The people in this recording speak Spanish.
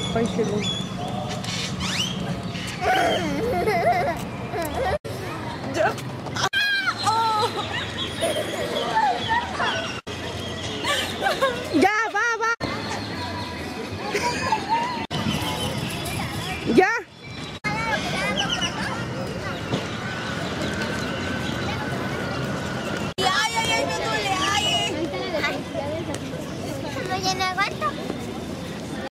Ay, qué lindo. Ya. Ya, va. Ya. Ay, me duele, ay. ¿No llena agua?